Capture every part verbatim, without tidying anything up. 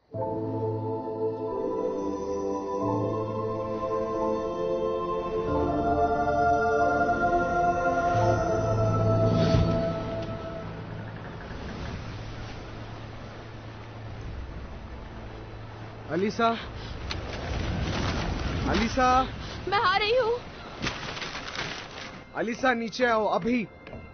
Alyssa, Alyssa, मैं आ रही हूँ। अलीसा नीचे आओ अभी।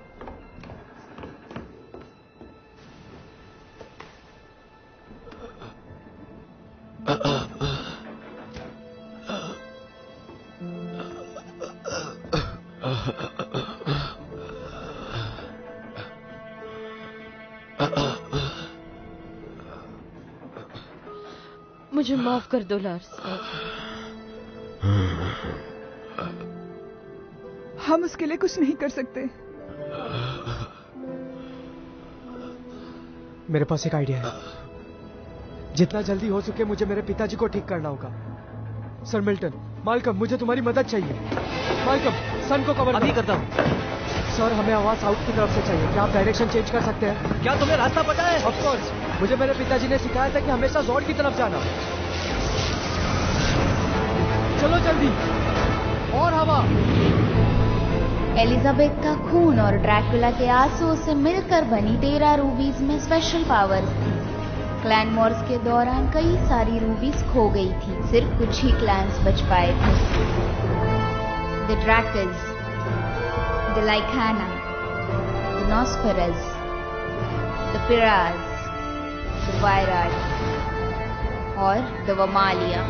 मुझे माफ कर दो लार्स। हम उसके लिए कुछ नहीं कर सकते। मेरे पास एक आइडिया है। जितना जल्दी हो सके मुझे मेरे पिताजी को ठीक करना होगा। सर मिल्टन, मालकम, मुझे तुम्हारी मदद चाहिए। मालकम, सन को कवर अभी करता हूँ। सर, हमें आवाज साउथ की तरफ से चाहिए। क्या आप डायरेक्शन चेंज कर सकते हैं? क्या तुम्हें रास्ता पता है? ऑफ कोर्स, मुझे मेरे पिताजी ने सिखाया था कि हमेशा जॉर्ड की तरफ जाना। चलो जल्दी, और हवा। एलिजाबेथ का खून और ड्रैकुला के आंसुओं से मिलकर बनी तेरह रूबीज में स्पेशल पावर्स थी। क्लैन वॉर्स के दौरान कई सारी रूबीज खो गई थी, सिर्फ कुछ ही क्लैंस बच पाए थे। The Draculs, the Lycana, the Nosferas, the Piraj, the Virad और द वमालिया।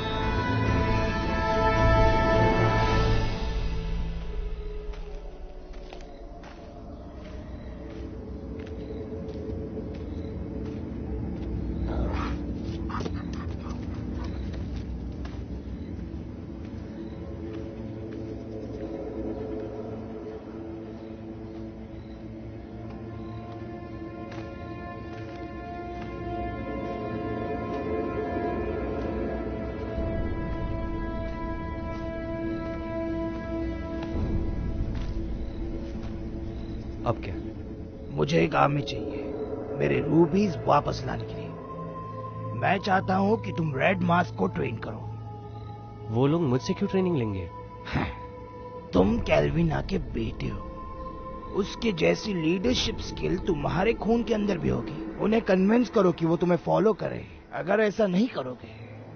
अब क्या? मुझे एक आर्मी चाहिए मेरे रूबीज वापस लाने के लिए। मैं चाहता हूँ कि तुम रेड मास्क को ट्रेन करो। वो लोग मुझसे क्यों ट्रेनिंग लेंगे? तुम कैल्विना के बेटे हो, उसके जैसी लीडरशिप स्किल तुम्हारे खून के अंदर भी होगी। उन्हें कन्विंस करो कि वो तुम्हें फॉलो करे। अगर ऐसा नहीं करोगे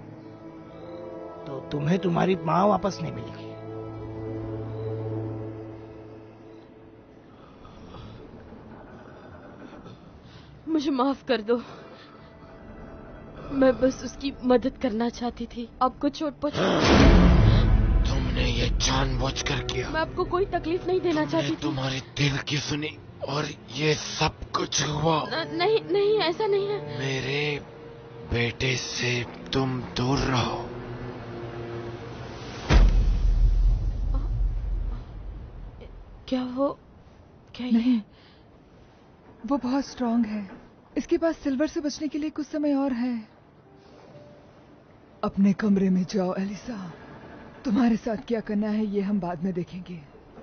तो तुम्हें तुम्हारी माँ वापस नहीं मिलेगी। मुझे माफ कर दो, मैं बस उसकी मदद करना चाहती थी। आपको चोट पहुंचा। तुमने ये जानबूझकर किया। मैं आपको कोई तकलीफ नहीं देना चाहती थी। तुम्हारी दिल की सुनी और ये सब कुछ हुआ। न, नहीं नहीं, ऐसा नहीं है। मेरे बेटे से तुम दूर रहो। क्या वो क्या नहीं, वो बहुत स्ट्रांग है। इसके पास सिल्वर से बचने के लिए कुछ समय और है। अपने कमरे में जाओ एलिसा। तुम्हारे साथ क्या करना है ये हम बाद में देखेंगे।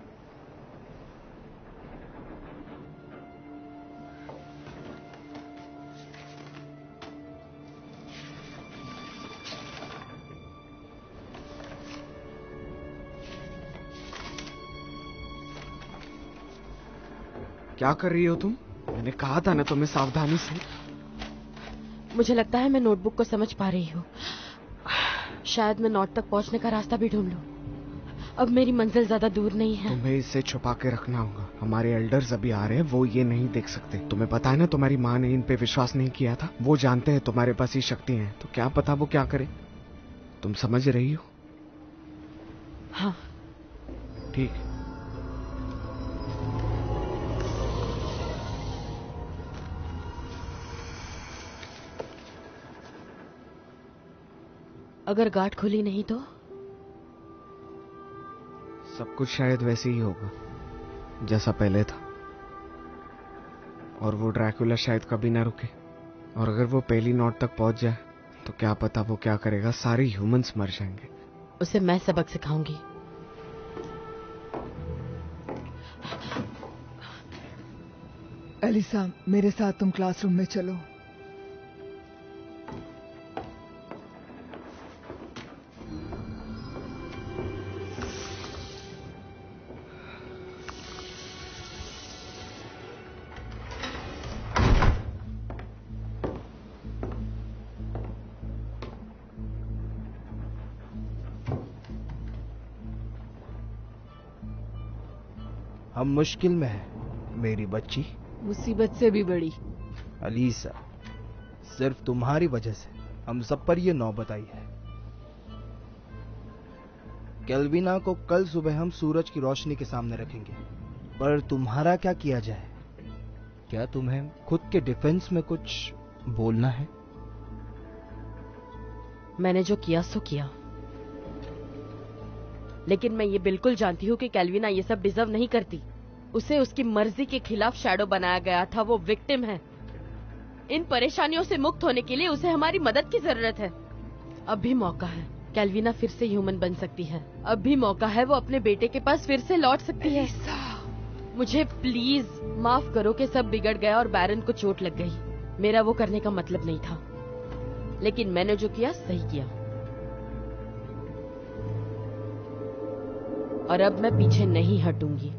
क्या कर रही हो तुम? मैंने कहा था ना तुम्हें सावधानी से। मुझे लगता है मैं नोटबुक को समझ पा रही हूँ। शायद मैं नॉट तक पहुँचने का रास्ता भी ढूंढ लूं। अब मेरी मंजिल ज्यादा दूर नहीं है। तुम्हें इसे छुपा के रखना होगा। हमारे एल्डर्स अभी आ रहे हैं, वो ये नहीं देख सकते। तुम्हें पता है ना तुम्हारी माँ ने इन पे विश्वास नहीं किया था। वो जानते हैं तुम्हारे पास ही शक्ति है, तो क्या पता वो क्या करे। तुम समझ रही हो? हाँ ठीक। अगर गार्ड खुली नहीं तो? सब कुछ शायद वैसे ही होगा जैसा पहले था, और वो ड्रैकुला शायद कभी ना रुके। और अगर वो पहली नोट तक पहुंच जाए तो क्या पता वो क्या करेगा। सारे ह्यूमंस मर जाएंगे। उसे मैं सबक सिखाऊंगी। एलिसा, मेरे साथ तुम क्लासरूम में चलो। हम मुश्किल में हैं मेरी बच्ची। मुसीबत से भी बड़ी। अलीसा, सिर्फ तुम्हारी वजह से हम सब पर ये नौबत आई है। कैल्विना को कल सुबह हम सूरज की रोशनी के सामने रखेंगे, पर तुम्हारा क्या किया जाए? क्या तुम्हें खुद के डिफेंस में कुछ बोलना है? मैंने जो किया सो किया, लेकिन मैं ये बिल्कुल जानती हूँ कि कैल्विना ये सब डिजर्व नहीं करती। उसे उसकी मर्जी के खिलाफ शैडो बनाया गया था। वो विक्टिम है। इन परेशानियों से मुक्त होने के लिए उसे हमारी मदद की जरूरत है। अब भी मौका है। कैल्विना फिर से ह्यूमन बन सकती है। अब भी मौका है। वो अपने बेटे के पास फिर से लौट सकती है। मुझे प्लीज माफ करो कि सब बिगड़ गया और बैरन को चोट लग गई। मेरा वो करने का मतलब नहीं था, लेकिन मैंने जो किया सही किया, और अब मैं पीछे नहीं हटूंगी।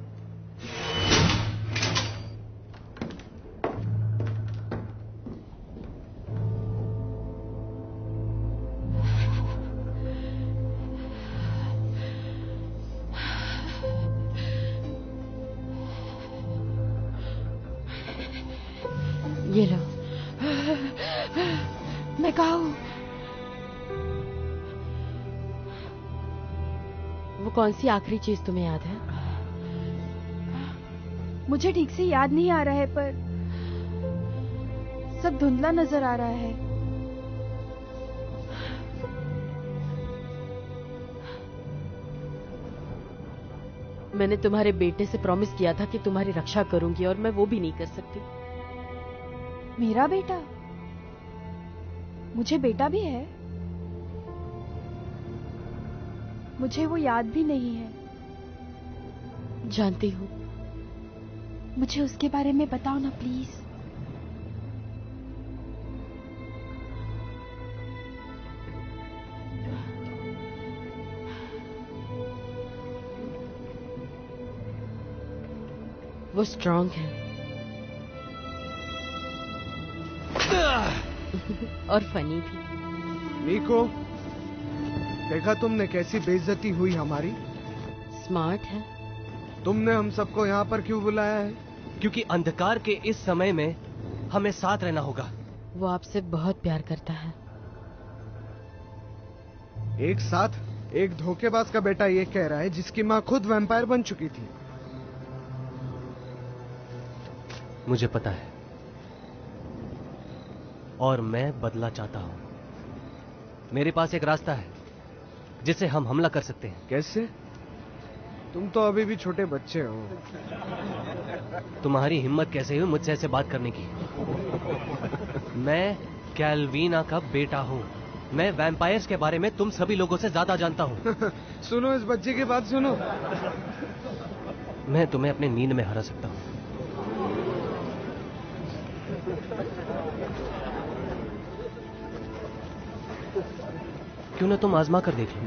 ये लो। मैं कहाँ हूँ? वो कौन सी आखिरी चीज तुम्हें याद है? मुझे ठीक से याद नहीं आ रहा है, पर सब धुंधला नजर आ रहा है। मैंने तुम्हारे बेटे से प्रॉमिस किया था कि तुम्हारी रक्षा करूंगी, और मैं वो भी नहीं कर सकती। मेरा बेटा? मुझे बेटा भी है? मुझे वो याद भी नहीं है। जानती हूँ। मुझे उसके बारे में बताओ ना प्लीज। वो स्ट्रांग है और फनी भी। नीको, देखा तुमने कैसी बेइज्जती हुई हमारी? स्मार्ट है। तुमने हम सबको यहाँ पर क्यों बुलाया है? क्योंकि अंधकार के इस समय में हमें साथ रहना होगा। वो आपसे बहुत प्यार करता है। एक साथ? एक धोखेबाज का बेटा ये कह रहा है जिसकी माँ खुद वैम्पायर बन चुकी थी। मुझे पता है, और मैं बदला चाहता हूं। मेरे पास एक रास्ता है जिससे हम हमला कर सकते हैं। कैसे? तुम तो अभी भी छोटे बच्चे हो। तुम्हारी हिम्मत कैसे हुई मुझसे ऐसे बात करने की? मैं कैल्विना का बेटा हूं। मैं वैम्पायर्स के बारे में तुम सभी लोगों से ज्यादा जानता हूं। सुनो, इस बच्चे की बात सुनो। मैं तुम्हें अपने नींद में हरा सकता हूं। क्यों ना तुम आजमा कर देख लो।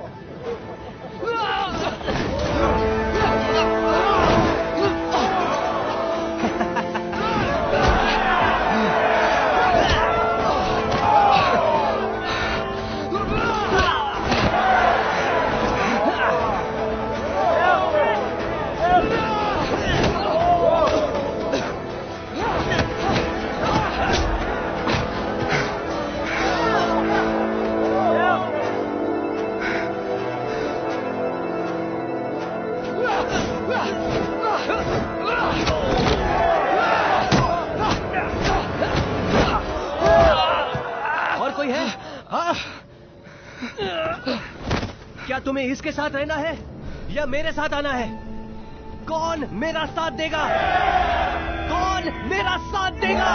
क्या तुम्हें इसके साथ रहना है या मेरे साथ आना है? कौन मेरा साथ देगा? कौन मेरा साथ देगा?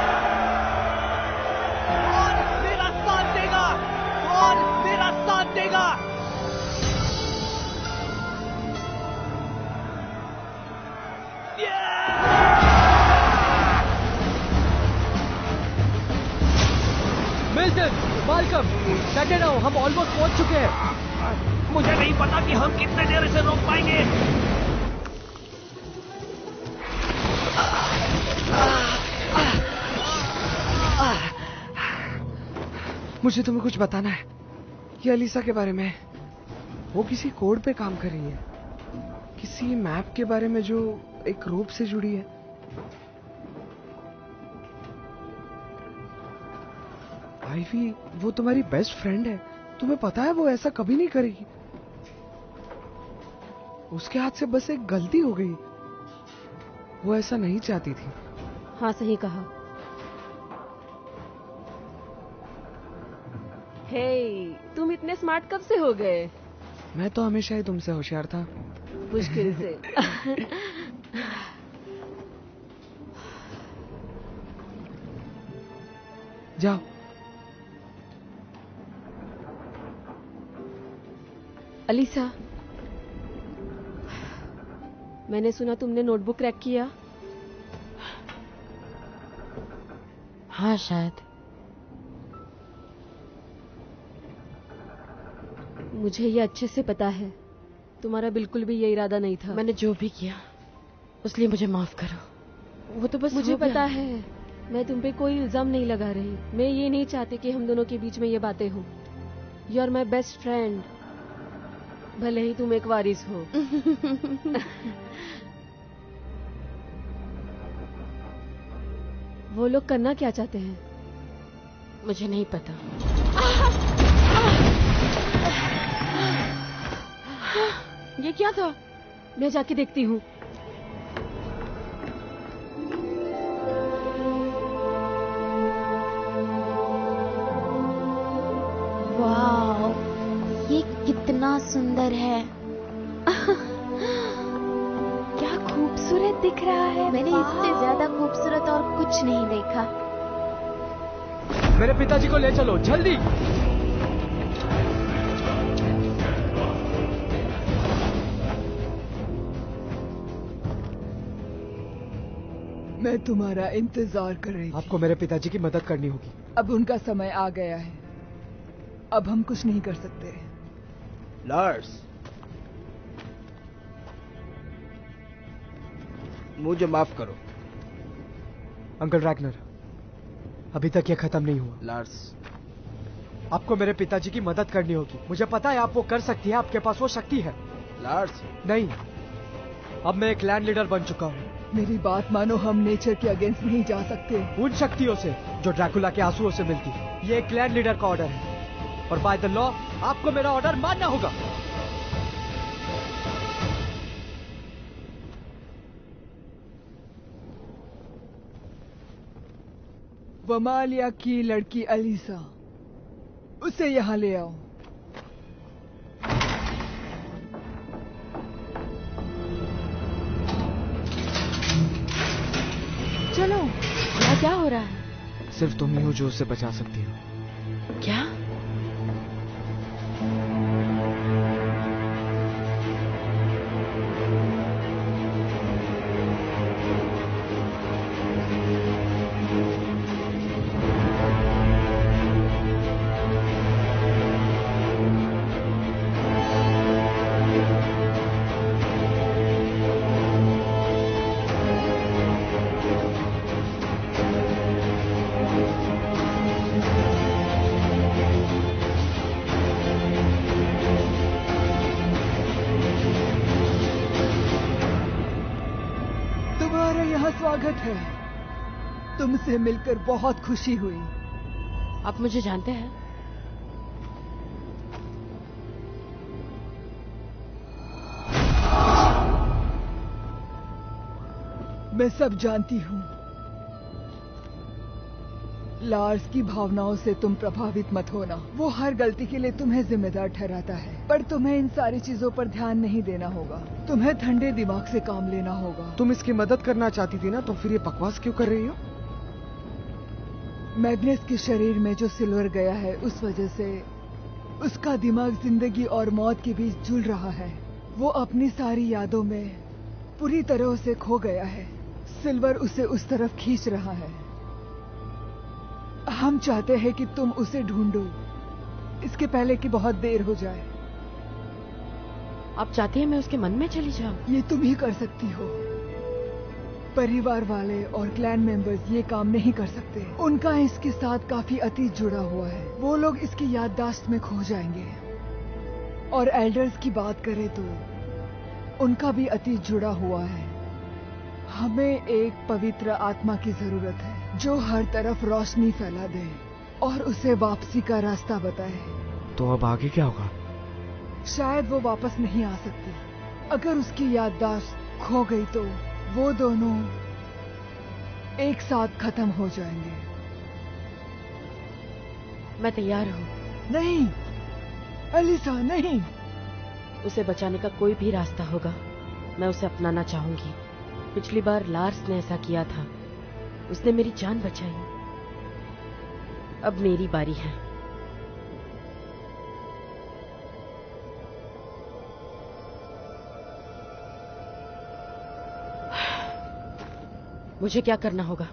कौन मेरा साथ देगा? कौन मेरा साथ देगा? मिल्टन, माल्कम, डटे रहो, हम ऑलमोस्ट पहुंच चुके हैं। मुझे नहीं पता कि हम कितने देर से रोक पाएंगे। मुझे तुम्हें कुछ बताना है। ये अलीसा के बारे में। वो किसी कोड पे काम कर रही है, किसी मैप के बारे में जो एक रोप से जुड़ी है। आईवी, वो तुम्हारी बेस्ट फ्रेंड है, तुम्हें पता है वो ऐसा कभी नहीं करेगी। उसके हाथ से बस एक गलती हो गई, वो ऐसा नहीं चाहती थी। हाँ सही कहा। हे, तुम इतने स्मार्ट कब से हो गए? मैं तो हमेशा ही तुमसे होशियार था। मुश्किल से। जाओ। अलीसा, मैंने सुना तुमने नोटबुक क्रैक किया। हाँ शायद। मुझे ये अच्छे से पता है, तुम्हारा बिल्कुल भी ये इरादा नहीं था। मैंने जो भी किया उसलिए मुझे माफ करो। वो तो बस मुझे हो गया। पता है, मैं तुम पे कोई इल्जाम नहीं लगा रही। मैं ये नहीं चाहती कि हम दोनों के बीच में ये बातें हो। You are my best friend, भले ही तुम एक वारिस हो। वो लोग करना क्या चाहते हैं मुझे नहीं पता। ये क्या था? मैं जाके देखती हूँ। वाह, ये कितना सुंदर है। क्या खूबसूरत दिख रहा है। मैंने इससे ज्यादा खूबसूरत और कुछ नहीं देखा। मेरे पिताजी को ले चलो जल्दी। मैं तुम्हारा इंतजार कर रही थी। आपको मेरे पिताजी की मदद करनी होगी। अब उनका समय आ गया है, अब हम कुछ नहीं कर सकते। लार्स, मुझे माफ करो। अंकल रैगनर, अभी तक ये खत्म नहीं हुआ। लार्स, आपको मेरे पिताजी की मदद करनी होगी। मुझे पता है आप वो कर सकती है, आपके पास वो शक्ति है। लार्स, नहीं, अब मैं एक लैंड लीडर बन चुका हूँ। मेरी बात मानो, हम नेचर के अगेंस्ट नहीं जा सकते। उन शक्तियों से जो ड्रैकुला के आंसुओं से मिलती है। ये एक लैंड लीडर का ऑर्डर है और बाय द लॉ आपको मेरा ऑर्डर मानना होगा। वमालिया की लड़की अलीसा, उसे यहाँ ले आओ। चलो। यहाँ क्या हो रहा है? सिर्फ तुम ही हो जो उसे बचा सकती हो। क्या? स्वागत है। तुमसे मिलकर बहुत खुशी हुई। आप मुझे जानते हैं? मैं सब जानती हूँ। लार्स की भावनाओं से तुम प्रभावित मत होना। वो हर गलती के लिए तुम्हें जिम्मेदार ठहराता है, पर तुम्हें इन सारी चीजों पर ध्यान नहीं देना होगा। तुम्हें ठंडे दिमाग से काम लेना होगा। तुम इसकी मदद करना चाहती थी ना, तो फिर ये बकवास क्यों कर रही हो? मैग्नेस के शरीर में जो सिल्वर गया है, उस वजह से उसका दिमाग जिंदगी और मौत के बीच झूल रहा है। वो अपनी सारी यादों में पूरी तरह से खो गया है। सिल्वर उसे उस तरफ खींच रहा है। हम चाहते हैं कि तुम उसे ढूंढो, इसके पहले कि बहुत देर हो जाए। आप चाहती हैं मैं उसके मन में चली जाऊं? ये तुम ही कर सकती हो। परिवार वाले और क्लैन मेंबर्स ये काम नहीं कर सकते। उनका इसके साथ काफी अतीत जुड़ा हुआ है। वो लोग इसकी याददाश्त में खो जाएंगे। और एल्डर्स की बात करें तो उनका भी अतीत जुड़ा हुआ है। हमें एक पवित्र आत्मा की जरूरत है जो हर तरफ रोशनी फैला दे और उसे वापसी का रास्ता बताए। तो अब आगे क्या होगा? शायद वो वापस नहीं आ सकती। अगर उसकी याददाश्त खो गई तो वो दोनों एक साथ खत्म हो जाएंगे। मैं तैयार हूँ। नहीं एलिसा, नहीं। उसे बचाने का कोई भी रास्ता होगा, मैं उसे अपनाना चाहूंगी। पिछली बार लार्स ने ऐसा किया था, उसने मेरी जान बचाई। अब मेरी बारी है। मुझे क्या करना होगा?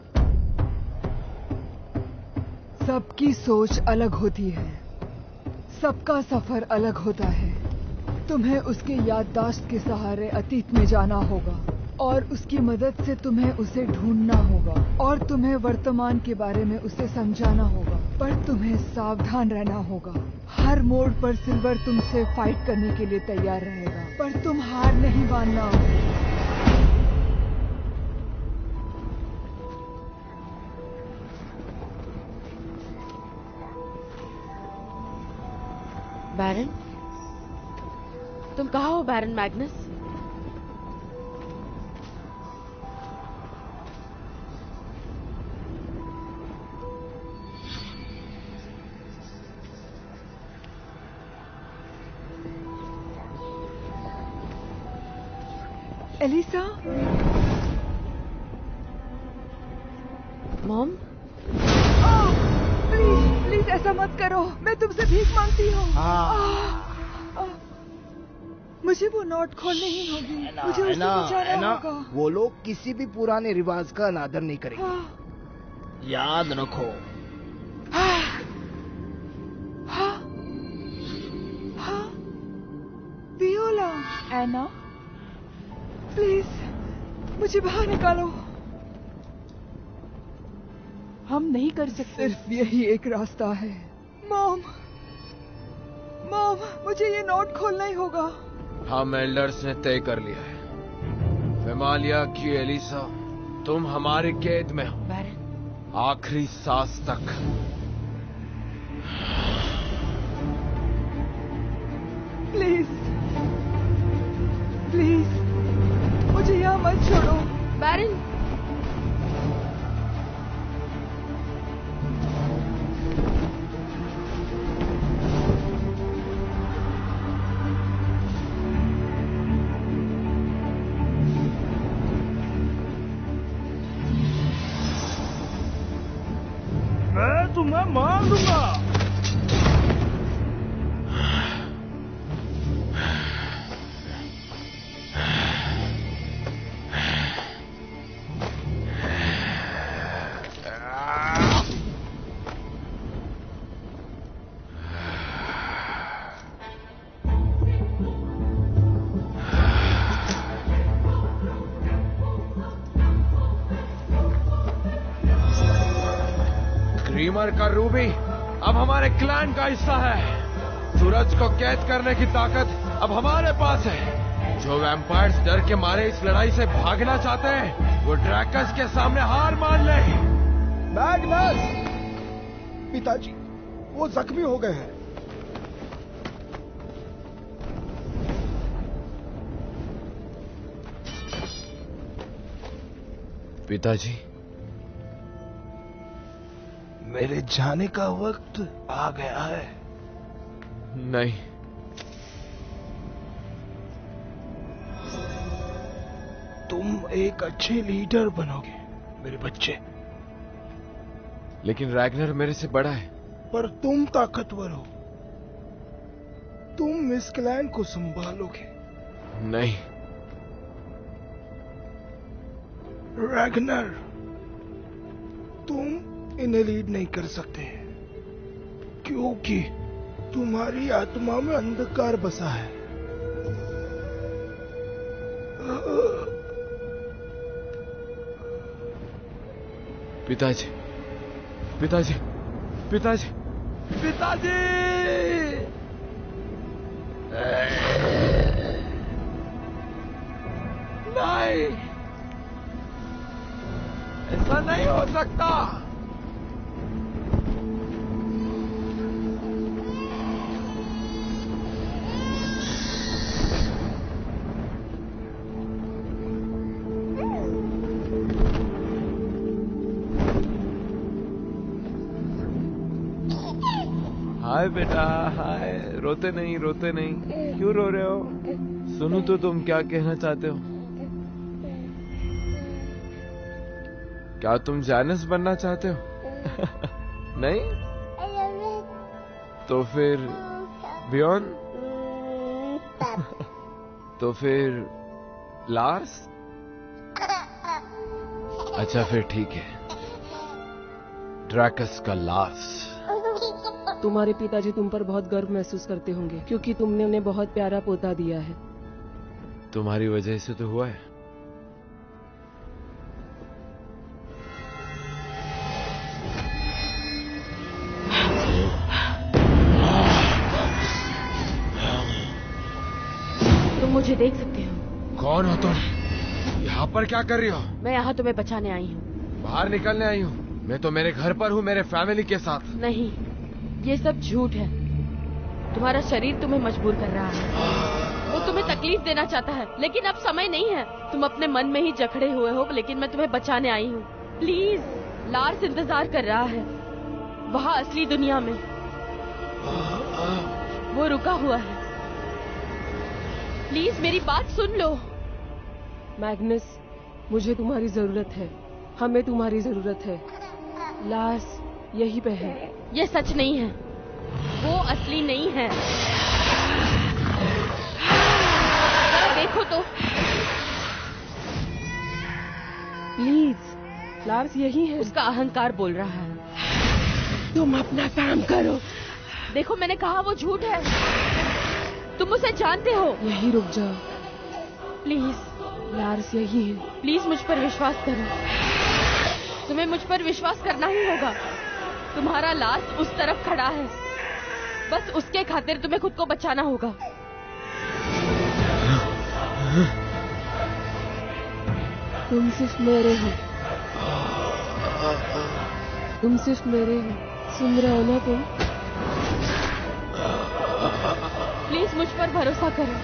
सबकी सोच अलग होती है, सबका सफर अलग होता है। तुम्हें उसके याददाश्त के सहारे अतीत में जाना होगा और उसकी मदद से तुम्हें उसे ढूंढना होगा और तुम्हें वर्तमान के बारे में उसे समझाना होगा। पर तुम्हें सावधान रहना होगा। हर मोड़ पर सिल्वर तुमसे फाइट करने के लिए तैयार रहेगा, पर तुम हार नहीं मानना। बैरन, तुम कहाँ हो Baron Magnus? Elisa? Mom? Please please ऐसा मत करो, मैं तुमसे भीख मांगती हूँ। मुझे वो नोट खोलनी ही होगी, मुझे उससे बचाना होगा। वो लोग किसी भी पुराने रिवाज का अनादर नहीं करेंगे। हाँ। याद रखो। हाँ। हाँ। हाँ। वियोला। एना, प्लीज मुझे बाहर निकालो। हम नहीं कर सकते। सिर्फ यही एक रास्ता है। मॉम, मॉम, मुझे ये नोट खोलना ही होगा। हम एल्डर्स ने तय कर लिया है, फेमालिया की एलिसा, तुम हमारे कैद में हो आखिरी सांस तक। प्लीज प्लीज मुझे यहाँ मत छोड़ो। बैरन, मैं तुम्हें मार दूंगा। क्रीमर का रूबी अब हमारे क्लैन का हिस्सा है। सूरज को कैद करने की ताकत अब हमारे पास है। जो वैम्पायर्स डर के मारे इस लड़ाई से भागना चाहते हैं, वो ड्रैकस के सामने हार मान ले। मैग्नस, पिताजी वो जख्मी हो गए हैं। पिताजी, मेरे जाने का वक्त आ गया है। नहीं, तुम एक अच्छे लीडर बनोगे मेरे बच्चे। लेकिन रैग्नर मेरे से बड़ा है। पर तुम ताकतवर हो, तुम इस क्लैन को संभालोगे। नहीं रैग्नर, तुम इन्हें लीड नहीं कर सकते क्योंकि तुम्हारी आत्मा में अंधकार बसा है। पिताजी, पिताजी, पिताजी, पिताजी! नहीं, ऐसा नहीं हो सकता। हाय बेटा, हाय। रोते नहीं, रोते नहीं, क्यों रो रहे हो? सुनो तो तुम क्या कहना चाहते हो? क्या तुम जैनस बनना चाहते हो? नहीं? तो फिर बियॉन? तो फिर लार्स? अच्छा फिर ठीक है, ड्रैकस का लार्स। तुम्हारे पिताजी तुम पर बहुत गर्व महसूस करते होंगे क्योंकि तुमने उन्हें बहुत प्यारा पोता दिया है। तुम्हारी वजह से तो हुआ है। तुम मुझे देख सकते हो। कौन हो तुम? यहाँ पर क्या कर रही हो? मैं यहाँ तुम्हें बचाने आई हूँ। बाहर निकलने आई हूँ। मैं तो मेरे घर पर हूँ, मेरे फैमिली के साथ। नहीं, ये सब झूठ है। तुम्हारा शरीर तुम्हें मजबूर कर रहा है। वो तुम्हें तकलीफ देना चाहता है, लेकिन अब समय नहीं है। तुम अपने मन में ही जकड़े हुए हो, लेकिन मैं तुम्हें बचाने आई हूँ। प्लीज, लार्स इंतजार कर रहा है वहाँ असली दुनिया में। वो रुका हुआ है। प्लीज मेरी बात सुन लो। मैग्नस, मुझे तुम्हारी जरूरत है। हमें तुम्हारी जरूरत है। लार्स यहीं पे है। ये सच नहीं है। वो असली नहीं है। जरा देखो तो। प्लीज, लार्स यही है। उसका अहंकार बोल रहा है। तुम अपना काम करो। देखो, मैंने कहा वो झूठ है। तुम उसे जानते हो। यही रुक जाओ प्लीज। लार्स यही है। प्लीज मुझ पर विश्वास करो। तुम्हें मुझ पर विश्वास करना ही होगा। तुम्हारा लार्स उस तरफ खड़ा है। बस उसके खातिर तुम्हें खुद को बचाना होगा। तुम सिर्फ मेरे हो। तुम सिर्फ मेरे हो। सुन रहे हो ना तुम? प्लीज मुझ पर भरोसा करो।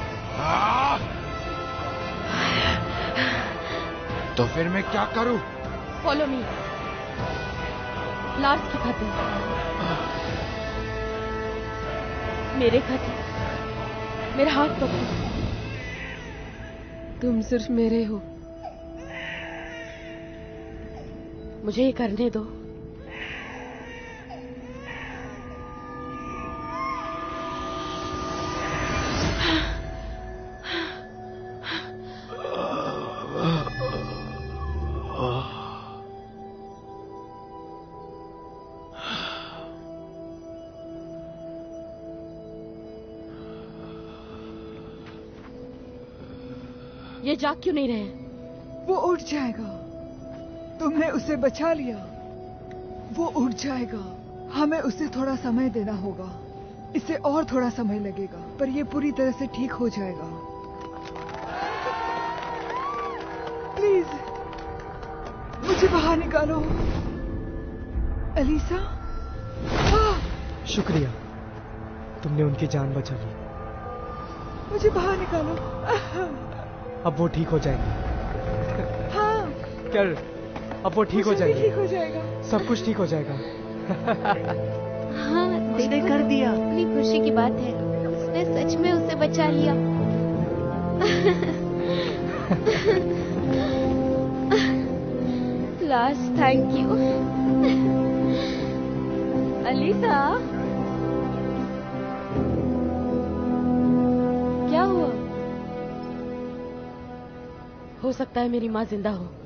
तो फिर मैं क्या करूं? Follow me. लार्स की खातिर, मेरे खातिर, मेरा हाथ पकड़ो। तुम सिर्फ मेरे हो। मुझे ये करने दो। ये जाग क्यों नहीं रहे? वो उठ जाएगा। तुमने उसे बचा लिया। वो उठ जाएगा। हमें उसे थोड़ा समय देना होगा। इसे और थोड़ा समय लगेगा, पर ये पूरी तरह से ठीक हो जाएगा। प्लीज मुझे बाहर निकालो। एलिसा। हाँ। शुक्रिया, तुमने उनकी जान बचा ली। मुझे बाहर निकालो। अब वो ठीक हो जाएगी। हाँ। क्या? अब वो ठीक हो जाएगी। ठीक हो जाएगा। सब कुछ ठीक हो जाएगा। हाँ, उसने कर दिया। इतनी खुशी की बात है। उसने सच में उसे बचा लिया। Last, thank you. अलीसा, क्या हुआ? हो सकता है मेरी माँ जिंदा हो।